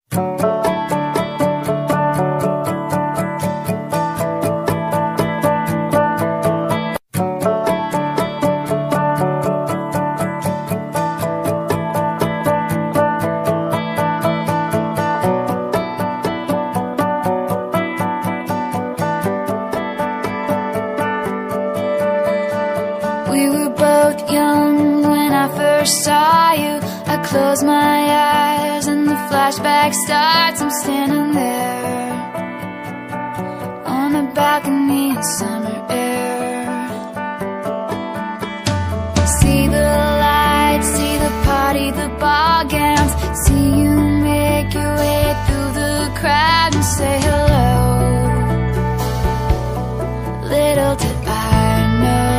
We were both young when I first saw you. I close my eyes and the flashback starts. I'm standing there on a balcony in summer air. See the lights, see the party, the ball gowns. See you make your way through the crowd and say hello. Little did I know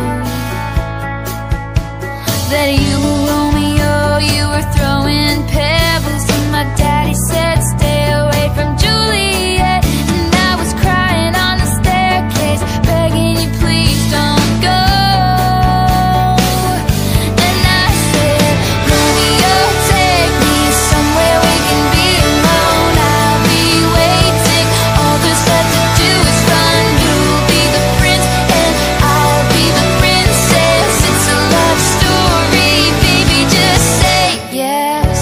that you were Romeo, you were throwing pebbles, and my daddy said stay away from Juliet. And I was crying on the staircase, begging you please don't go. And I said, Romeo, take me somewhere we can be alone. I'll be waiting, all there's left to do is run. You'll be the prince and I'll be the princess. It's a love story, baby, just say yes.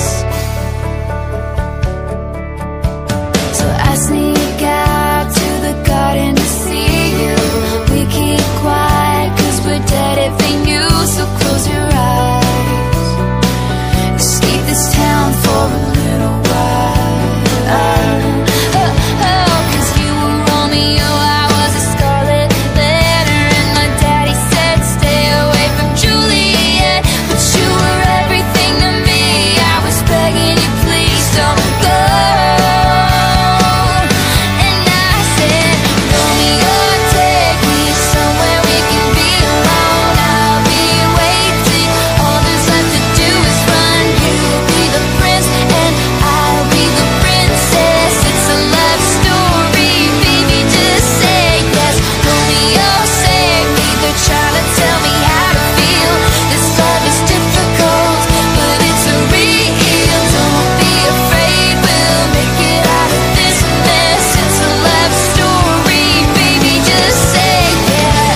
So I sneak out to the garden to see you. We keep quiet cause we're dead if they knew. So close your eyes, escape this town for a little while. Cause you were Romeo, I was a scarlet letter, and my daddy said stay away from Juliet. But you were everything to me, I was begging you please don't go. And I said, Romeo, take me somewhere we can be alone. I'll be waiting, all there's left to do is run. You'll be the prince and I'll be the princess. It's a love story, baby, just say yes. Romeo, save me, they're trying to tell me how to feel. This love is difficult, but it's real. Don't be afraid, we'll make it out of this mess. It's a love story, baby, just say yes.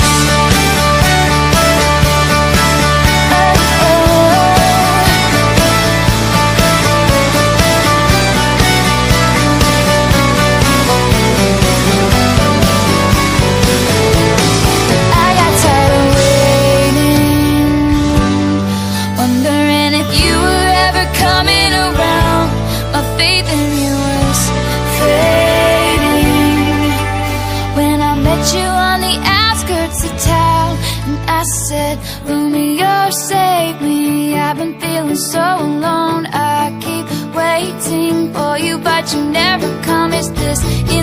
I got tired of waiting, wondering if you were ever coming around. My faith in you was fading when I met you on the outskirts of town. And I said, Romeo, save me, I've been feeling so alone. I keep waiting for you, but you never come. Is this